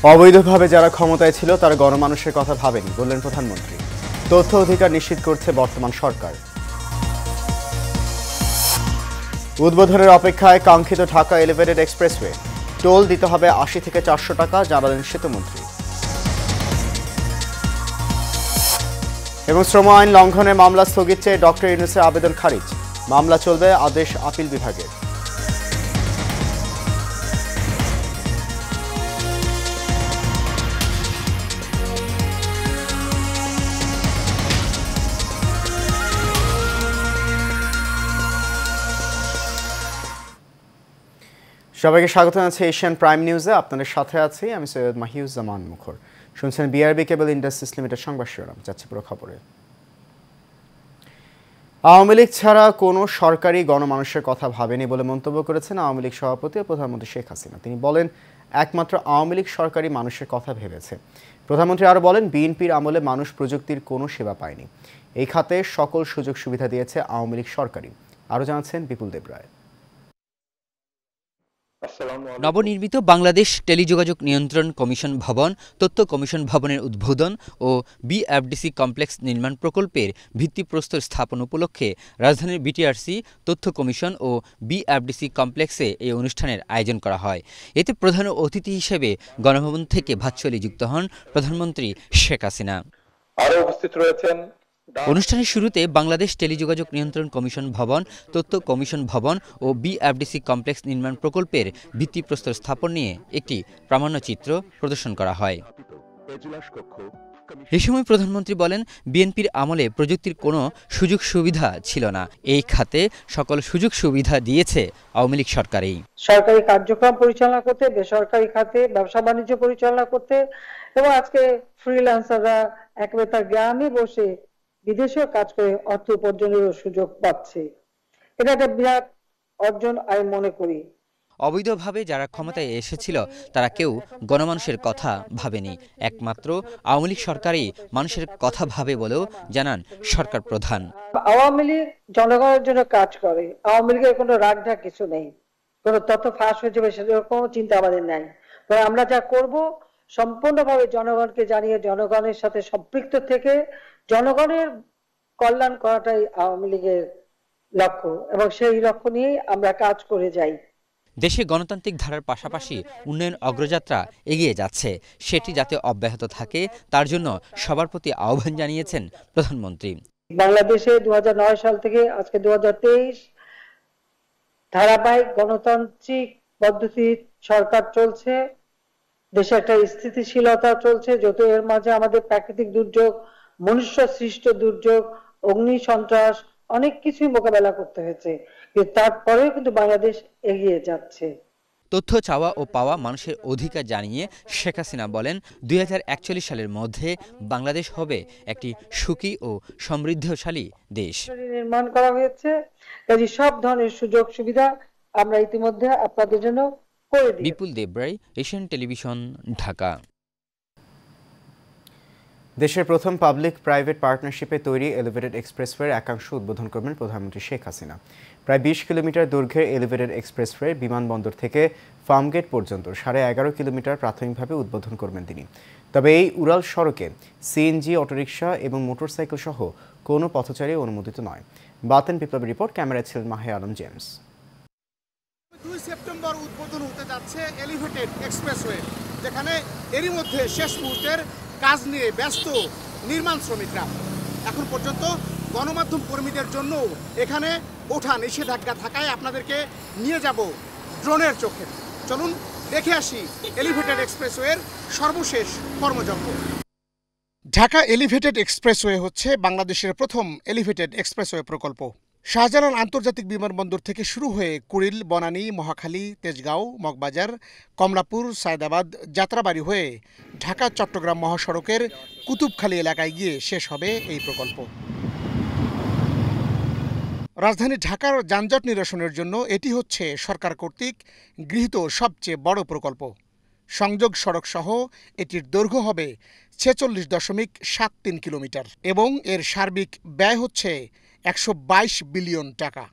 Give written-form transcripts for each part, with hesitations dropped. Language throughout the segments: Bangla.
অবৈধভাবে যারা ক্ষমতায় ছিল তারা গণমানুষের কথা ভাবেনি বললেন প্রধানমন্ত্রী। তথ্য অধিকার নিশ্চিত করছে বর্তমান সরকার। উদ্বোধনের অপেক্ষায় কাঙ্ক্ষিত ঢাকা এলিভেটেড এক্সপ্রেসওয়ে, টোল দিতে হবে ৮০ থেকে ৪০০ টাকা, জানালেন সেতুমন্ত্রী। এবং শ্রম আইন লঙ্ঘনের মামলা স্থগিত চেয়ে ডক্টর ইউনূসের আবেদন খারিজ, মামলা চলবে আদেশ আপিল বিভাগের। সবাইকে স্বাগত জানাচ্ছি এশিয়ান প্রাইম নিউজে। আপনাদের সাথে আছি আমি সৈয়দ মাহিউজ্জামান মুখর। শুনছেন বিআরবি কেবল ইন্ডাস্ট্রিজ লিমিটেড সংবাদ শিরোনাম। যাচ্ছে পুরো খবরে। আওয়ামী লীগ ছাড়া কোনো সরকারি গণমানুষের কথা ভাবেনি বলে মন্তব্য করেছেন আওয়ামী লীগ সভাপতি ও প্রধানমন্ত্রী শেখ হাসিনা। তিনি বলেন, একমাত্র আওয়ামী লীগ সরকারি মানুষের কথা ভেবেছে। প্রধানমন্ত্রী আরও বলেন, বিএনপির আমলে মানুষ প্রযুক্তির কোনো সেবা পায়নি। এই খাতে সকল সুযোগ সুবিধা দিয়েছে আওয়ামী লীগ সরকারই। আরও জানাচ্ছেন বিপুল দেব রায়। নবনির্মিত বাংলাদেশ টেলিযোগাযোগ নিয়ন্ত্রণ কমিশন ভবন, তথ্য কমিশন ভবনের উদ্বোধন ও বিএফডিসি কমপ্লেক্স নির্মাণ প্রকল্পের ভিত্তিপ্রস্তর স্থাপন উপলক্ষে রাজধানীর বিটিআরসি, তথ্য কমিশন ও বিএফডিসি কমপ্লেক্সে এই অনুষ্ঠানের আয়োজন করা হয়। এতে প্রধান অতিথি হিসেবে গণভবন থেকে ভার্চুয়ালি যুক্ত হন প্রধানমন্ত্রী শেখ হাসিনা। আরও উপস্থিত রয়েছেন অনুষ্ঠানের শুরুতে বাংলাদেশ টেলিযোগাযোগ নিয়ন্ত্রণ কমিশন ভবন, তথ্য কমিশন ভবন ও বিএফডিসি কমপ্লেক্স নির্মাণ প্রকল্পের ভিত্তিপ্রস্তর স্থাপন নিয়ে একটি প্রামাণ্যচিত্র প্রদর্শন করা হয়। এ সময় প্রধানমন্ত্রী বলেন, বিএনপির আমলে প্রযুক্তির কোনো সুযোগ সুবিধা ছিল না। এই খাতে সকল সুযোগ সুবিধা দিয়েছে আওয়ামী লীগ সরকারই। সরকারি কার্যক্রম পরিচালনা করতে, বেসরকারি খাতে ব্যবসা বাণিজ্য পরিচালনা করতে এবং আজকে ফ্রিল্যান্সাররা একেবারে তার গ্রামে বসে বিদেশেও কাজ করে অর্থ উপার্জনেরও সুযোগ পাচ্ছে। এটা একটা বিরাট অর্জন আমি মনে করি। অবৈধভাবে যারা ক্ষমতায় এসেছিল তারা কেউ গণমানুষের কথা ভাবেনি। একমাত্র আওয়ামী লীগ সরকারই মানুষের কথা ভাবে বলেও জানান সরকার প্রধান। আওয়ামী লীগ জনগণের জন্য কাজ করে। আওয়ামী লীগের কোনো রাগঢাক কিছু নেই, কোনো তথ্য ফাঁস হয়ে যাবে সেটার কোনো চিন্তা আমাদের নাই। আমরা যা করব সম্পূর্ণভাবে জনগণকে জানিয়ে জনগণের সাথে সম্পৃক্ত থেকে জনগণের কল্যাণ করাটাই আওয়ামী লীগের লক্ষ্য এবং সেই লক্ষ্য নিয়েই আমরা কাজ করে যাই। দেশে গণতান্ত্রিক ধারার পাশাপাশি উন্নয়ন অগ্রযাত্রা এগিয়ে যাচ্ছে, সেটি যাতে অব্যাহত থাকে তার জন্য সবার প্রতি আহ্বান জানিয়েছেন প্রধানমন্ত্রী। বাংলাদেশে 2009 সাল থেকে আজকে 2023 ধারাবাহিক গণতান্ত্রিক পদ্ধতি সরকার চলছে। দেশে একটা স্থিতিশীলতা চলছে, যত এর মাঝে আমাদের প্রাকৃতিক দুর্যোগ, মনুষ্য সৃষ্ট দুর্যোগ, অগ্নি সন্ত্রাস অনেক কিছুই মোকাবেলা করতে হয়েছে, কিন্তু তারপরেও কিন্তু বাংলাদেশ এগিয়ে যাচ্ছে। তথ্য চাওয়া ও পাওয়া মানুষের অধিকার জানিয়ে শেখ হাসিনা বলেন, 2041 সালের মধ্যে বাংলাদেশ হবে একটি সুখী ও সমৃদ্ধশালী দেশ। নির্মাণ করা হয়েছে, কাজে সব ধরনের সুযোগ সুবিধা আমরা ইতিমধ্যে আপনাদের জন্য করে দিই। Bipul Debroy, Asian Television, Dhaka. দেশের প্রথম পাবলিক প্রাইভেট পার্টনারশিপে তৈরি এলিভেটেড এক্সপ্রেসওয়ের একাংশ উদ্বোধন করবেন প্রধানমন্ত্রী শেখ হাসিনা। প্রায় 20 কিলোমিটার দৈর্ঘ্যের এলিভেটেড এক্সপ্রেসওয়ে বিমানবন্দর থেকে ফার্মগেট পর্যন্ত 11.5 কিলোমিটার প্রাথমিকভাবে উদ্বোধন করবেন তিনি। তবে এই উড়াল সড়কে সিএনজি, অটোরিকশা এবং মোটরসাইকেল সহ কোনো পথচারী অনুমোদিত নয়। বাতেন বিপ্লবের রিপোর্ট, ক্যামেরায় ছিলেন মাহে আলম জেমস। 2 সেপ্টেম্বর উদ্বোধন হতে যাচ্ছে এলিভেটেড এক্সপ্রেসওয়ে, যেখানে এরই মধ্যে শেষ মুহূর্তের কাজ নিয়ে ব্যস্ত নির্মাণ শ্রমিকরা। এখন পর্যন্ত গণমাধ্যম কর্মীদের জন্য এখানে ওঠা নিষেধাজ্ঞা থাকায় আপনাদেরকে নিয়ে যাব ড্রোনের চোখে। চলুন দেখে আসি এলিভেটেড এক্সপ্রেসওয়ের সর্বশেষ কর্মযজ্ঞ। ঢাকা এলিভেটেড এক্সপ্রেসওয়ে হচ্ছে বাংলাদেশের প্রথম এলিভেটেড এক্সপ্রেসওয়ে প্রকল্প। শাহজালাল আন্তর্জাতিক বিমানবন্দর থেকে শুরু হয়ে কুড়িল, বনানী, মহাখালী, তেজগাঁও, মগবাজার, কমলাপুর, সায়দাবাদ, যাত্রাবাড়ি হয়ে ঢাকা চট্টগ্রাম মহাসড়কের কুতুবখালী এলাকায় গিয়ে শেষ হবে এই প্রকল্প। রাজধানী ঢাকার যানজট নিরসনের জন্য এটি হচ্ছে সরকার কর্তৃক গৃহীত সবচেয়ে বড় প্রকল্প। সংযোগ সড়ক সহ এটির দৈর্ঘ্য হবে 46.73 কিলোমিটার এবং এর সার্বিক ব্যয় হচ্ছে 122 বিলিয়ন টাকা।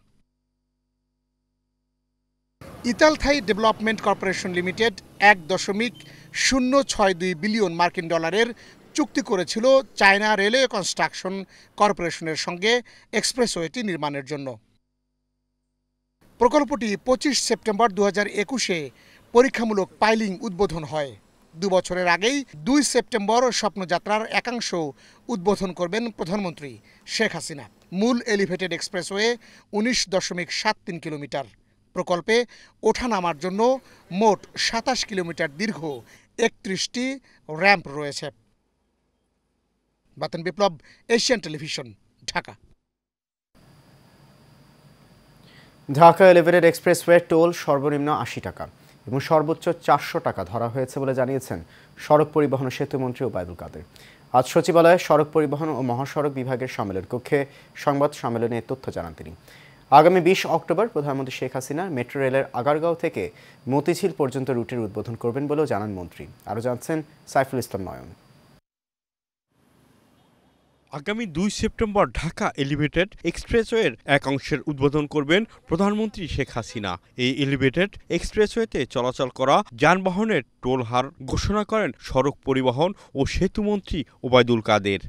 Italthai development corporation limited 1.2 $0.62 billion মার্কিন ডলারের চুক্তি করেছিল চায়না রেলওয়ে কনস্ট্রাকশন কর্পোরেশনের সঙ্গে এক্সপ্রেসওয়েটি নির্মাণের জন্য। প্রকল্পটি 25 সেপ্টেম্বর 2021-এ পরীক্ষামূলক পাইলিং উদ্বোধন হয়। 2 বছরের আগেই 2 সেপ্টেম্বর স্বপ্নযাত্রার একাংশ উদ্বোধন করবেন প্রধানমন্ত্রী শেখ হাসিনা। মূল এলিভেটেড এক্সপ্রেসওয়ে 19.73 কিলোমিটার। প্রকল্পে ওঠানামার জন্য মোট 27 কিলোমিটার দীর্ঘ 31টি র্যাম্প রয়েছে। বাতন Biplob, Asian Television, Dhaka. Dhaka elevated expressway toll সর্বনিম্ন 80 টাকা এবং সর্বোচ্চ 400 টাকা ধরা হয়েছে বলে জানিয়েছেন সড়ক পরিবহন ও সেতু মন্ত্রী ওবায়দুল কাদের। আজ সচিবালয়ে সড়ক পরিবহন ও মহাসড়ক বিভাগের সম্মেলন কক্ষে সংবাদ সম্মেলনে তথ্য জানান তিনি। আগামী 20 অক্টোবর প্রধানমন্ত্রী শেখ হাসিনা মেট্রো রেলের আগারগাঁও থেকে মতিঝিল পর্যন্ত রুটের উদ্বোধন করবেন বলেও জানান মন্ত্রী। আরও জানছেন সাইফুল ইসলাম নয়ন। আগামী 2 সেপ্টেম্বর ঢাকা এলিভেটেড এক্সপ্রেসওয়ের এক অংশের উদ্বোধন করবেন প্রধানমন্ত্রী শেখ হাসিনা। এই এলিভেটেড এক্সপ্রেসওয়েতে চলাচল করা যানবাহনের টোল হার ঘোষণা করেন সড়ক পরিবহন ও সেতু মন্ত্রী ওবায়দুল কাদের।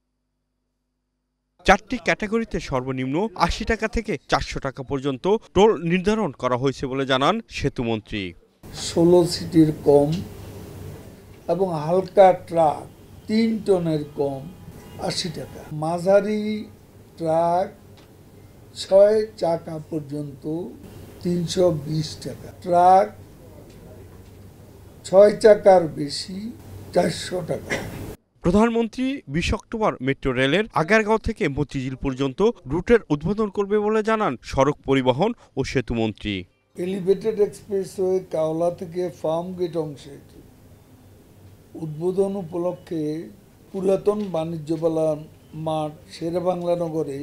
4টি ক্যাটাগরিতে সর্বনিম্ন 80 টাকা থেকে 400 টাকা পর্যন্ত টোল নির্ধারণ করা হয়েছে বলে জানান সেতুমন্ত্রী। 16 সিটের কম এবং হালকা ট্রাক 3 টনের কম 80 টাকা, মাঝারি ট্রাক 6 চাকা পর্যন্ত 320 টাকা, ট্রাক 6 চাকার বেশি 400 টাকা। প্রধানমন্ত্রী 20 অক্টোবর মেট্রো রেলের আগারগাঁও থেকে মতিঝিল পর্যন্ত রুটের উদ্বোধন করবে বলে জানান সড়ক পরিবহন ও সেতু মন্ত্রী। এলিভেটেড এক্সপ্রেসওয়ে কাওলা থেকে ফার্ম গেট অংশে উদ্বোধন উপলক্ষে পুরাতন বাণিজ্য মেলা মাঠ শেরেবাংলা নগরে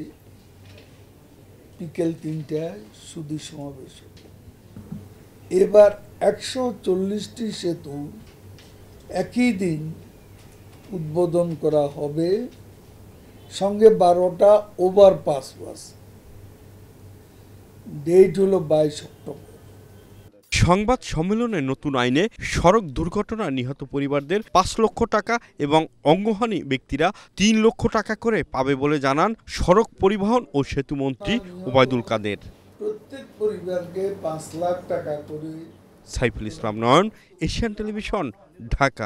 বিকেল 3টায় সুধী সমাবেশ। এবার 140টি সেতু একই দিন উদ্বোধন করা হবে, সঙ্গে 12টা ওভারপাস আছে। ডেট হলো 22 অক্টোবর। সংবাদ সম্মেলনে নতুন আইনে সড়ক দুর্ঘটনায় নিহত পরিবারদের 5 লক্ষ টাকা এবং অঙ্গহানি ব্যক্তিরা 3 লক্ষ টাকা করে পাবে বলে জানান সড়ক পরিবহন ও সেতু মন্ত্রী ওবায়দুল কাদের। প্রত্যেক পরিবারকে 5 লাখ টাকা করে। Saiful Islam Nayan, Asian Television, Dhaka.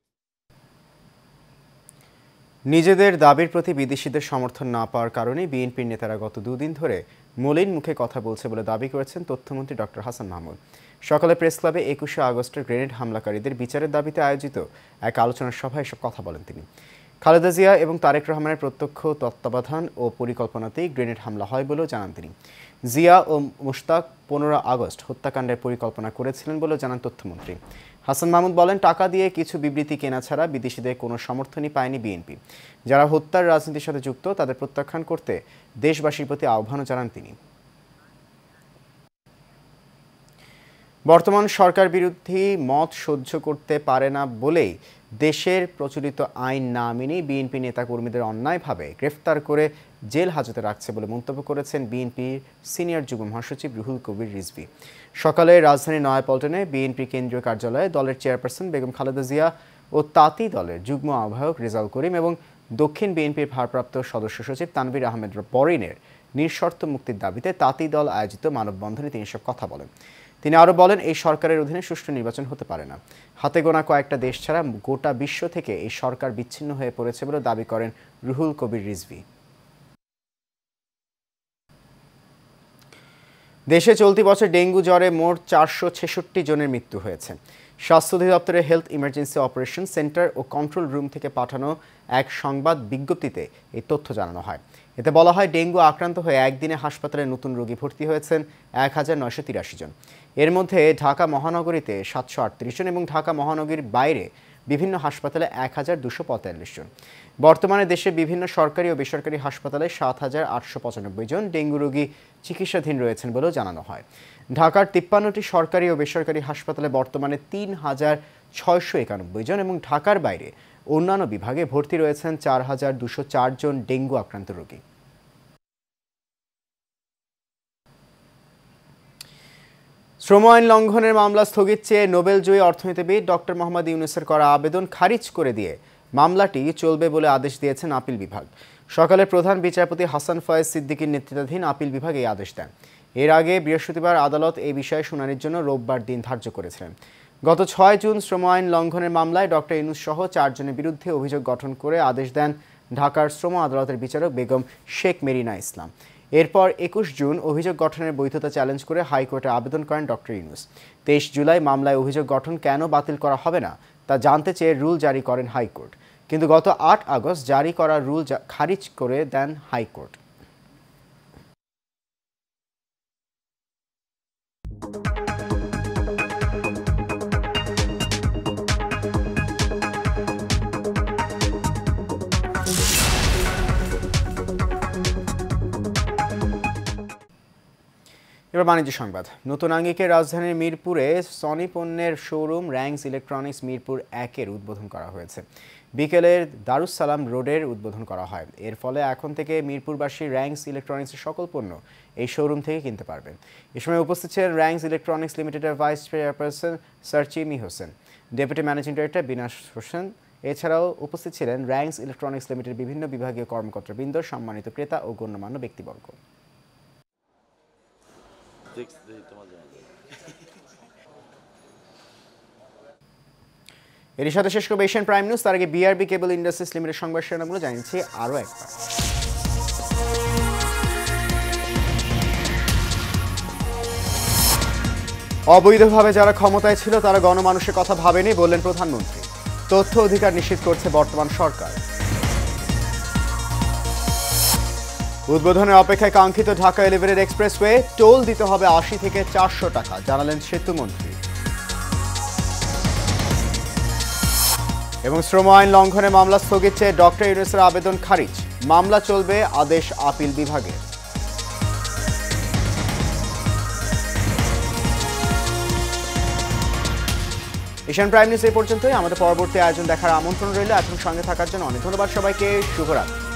নিজেদের দাবির প্রতি বিদেশিদের সমর্থন না পাওয়ার কারণে বিএনপির নেতারা গত 2 দিন ধরে মলিন মুখে কথা বলছে বলে দাবি করেছেন তথ্যমন্ত্রী ডক্টর হাসান মাহমুদ। সকালে প্রেস ক্লাবে 21শে আগস্টের গ্রেনেড হামলাকারীদের বিচারের দাবিতে আয়োজিত এক আলোচনা সভায় এসব কথা বলেন তিনি। খালেদা জিয়া এবং তারেক রহমানের প্রত্যক্ষ তত্ত্বাবধান ও পরিকল্পনাতেই গ্রেনেড হামলা হয় বলেও জানান তিনি। জিয়া ও মুশতাক 15 আগস্ট হত্যাকাণ্ডের পরিকল্পনা করেছিলেন বলেও জানান তথ্যমন্ত্রী। হাসান মাহমুদ বলেন, টাকা দিয়ে কিছু বিবৃতি কেনা ছাড়া বিদেশিদের কোনো সমর্থনই পায়নি বিএনপি। যারা হত্যার রাজনীতির সাথে যুক্ত তাদের প্রত্যাখ্যান করতে দেশবাসীর প্রতি আহ্বানও জানান তিনি। বর্তমান সরকার বিরোধী মত সহ্য করতে পারে না বলেই দেশের প্রচলিত আইন না মেনে বিএনপি নেতাকর্মীদের অন্যায়ভাবে গ্রেফতার করে জেল হাজতে রাখছে বলে মন্তব্য করেছেন বিএনপির সিনিয়র যুগ্ম মহাসচিব রুহুল কবির রিজভী। সকালে রাজধানীর নয়াপল্টনে বিএনপি কেন্দ্রীয় কার্যালয়ে দলের চেয়ারপারসন বেগম খালেদা জিয়া ও তাঁতি দলের যুগ্ম আহ্বায়ক রেজাউল করিম এবং দক্ষিণ বিএনপির ভারপ্রাপ্ত সদস্য সচিব তানভীর আহমেদ পরিনের নিঃশর্ত মুক্তির দাবিতে তাঁতি দল আয়োজিত মানববন্ধনে তিনি এসব কথা বলেন। তিনি আরও বলেন, এই সরকারের অধীনে সুষ্ঠু নির্বাচন হতে পারে না। হাতে গোনা কয়েকটা দেশ ছাড়া গোটা বিশ্ব থেকে এই সরকার বিচ্ছিন্ন হয়ে পড়েছে বলে দাবি করেন রুহুল কবির রিজভী। দেশে চলতি বছর ডেঙ্গু জ্বরে মোট 466 জনের মৃত্যু হয়েছে। স্বাস্থ্য অধিদপ্তরের হেলথ ইমার্জেন্সি অপারেশন সেন্টার ও কন্ট্রোল রুম থেকে পাঠানো এক সংবাদ বিজ্ঞপ্তিতে এই তথ্য জানানো হয়। এতে বলা হয়, ডেঙ্গু আক্রান্ত হয়ে একদিনে হাসপাতালে নতুন রোগী ভর্তি হয়েছেন 1983 জন। এর মধ্যে ঢাকা মহানগরীতে 738 জন এবং ঢাকা মহানগরীর বাইরে বিভিন্ন হাসপাতালে 1245 জন। বর্তমানে দেশে বিভিন্ন সরকারি ও বেসরকারি হাসপাতালে 7895 জন ডেঙ্গু রোগী চিকিৎসাধীন রয়েছেন বলেও জানানো হয়। ঢাকার 53টি সরকারি ও বেসরকারি হাসপাতালে বর্তমানে 3691 জন এবং ঢাকার বাইরে অন্যান্য বিভাগে ভর্তি রয়েছেন 4204 জন ডেঙ্গু আক্রান্ত রোগী। শ্রম আইন লঙ্ঘনের মামলা স্থগিত চেয়ে নোবেলজয়ী অর্থনীতিবিদ ডক্টর মোহাম্মদ ইউনূসের করা আবেদন খারিজ করে দিয়ে মামলাটি চলবে বলে আদেশ দিয়েছেন আপিল বিভাগ। সকালে প্রধান বিচারপতি হাসান ফয়েজ সিদ্দিকীর নেতৃত্বাধীন আপিল বিভাগ এই আদেশ দেন। এর আগে বৃহস্পতিবার আদালত এই বিষয়ে শুনানির জন্য রোববার দিন ধার্য করেছিলেন। গত ৬ জুন শ্রম আইন লঙ্ঘনের মামলায় ডক্টর ইউনূস সহ ৪ জনের বিরুদ্ধে অভিযোগ গঠন করে আদেশ দেন ঢাকার শ্রম আদালতের বিচারক বেগম শেখ মেরিনা ইসলাম। এরপর ২১ জুন অভিযোগ গঠনের বৈধতা চ্যালেঞ্জ করে হাইকোর্টে আবেদন করেন ডক্টর ইউনূস। ২৩ জুলাই মামলায় অভিযোগ গঠন কেন বাতিল করা হবে না তা জানতে চেয়ে রুল জারি করেন হাইকোর্ট, কিন্তু গত ৮ আগস্ট জারি করা রুল খারিজ করে দেন হাইকোর্ট। এবার বাণিজ্য সংবাদ। নতুন আঙ্গিকে রাজধানীর মিরপুরে সনি পণ্যের শোরুম র্যাংস ইলেকট্রনিক্স মিরপুর ১-এর উদ্বোধন করা হয়েছে। বিকেলের দারুসালাম রোডের উদ্বোধন করা হয়। এর ফলে এখন থেকে মিরপুরবাসী র্যাংস ইলেকট্রনিক্সের সকল পণ্য এই শোরুম থেকে কিনতে পারবেন। এ সময় উপস্থিত ছিলেন র্যাংস ইলেকট্রনিক্স লিমিটেডের ভাইস চেয়ারপারসন সার্চিমি Hossain, deputy managing director Binash Hossain. এছাড়াও উপস্থিত ছিলেন র্যাংস ইলেকট্রনিক্স লিমিটেডের বিভিন্ন বিভাগীয় কর্মকর্তাবৃন্দ, সম্মানিত ক্রেতা ও গণ্যমান্য ব্যক্তিবর্গ। এর সাথে শেষ করব এশিয়ান প্রাইম নিউজ। তার আগে বিআরবি কেবল ইন্ডাস্ট্রিজ লিমিটেড সংবাদ শিরোনামগুলো জানিয়েছি আরও একবার। অবৈধভাবে যারা ক্ষমতায় ছিল তারা গণমানুষের কথা ভাবেনি বললেন প্রধানমন্ত্রী। তথ্য অধিকার নিশ্চিত করছে বর্তমান সরকার। উদ্বোধনের অপেক্ষায় কাঙ্ক্ষিত ঢাকা এলিভেটেড এক্সপ্রেসওয়ে টোল দিতে হবে ৮০ থেকে ৪০০ টাকা, জানালেন সেতুমন্ত্রী। এবং শ্রম আইন লঙ্ঘনের মামলা স্থগিত চেয়ে ডক্টর ইউনূসের আবেদন খারিজ, মামলা চলবে আদেশ আপিল বিভাগে। এশিয়ান প্রাইম নিউজ এই পর্যন্তই। আমাদের পরবর্তী আয়োজন দেখার আমন্ত্রণ রইল। এখন সঙ্গে থাকার জন্য অনেক ধন্যবাদ সবাইকে। শুভরাত্রি।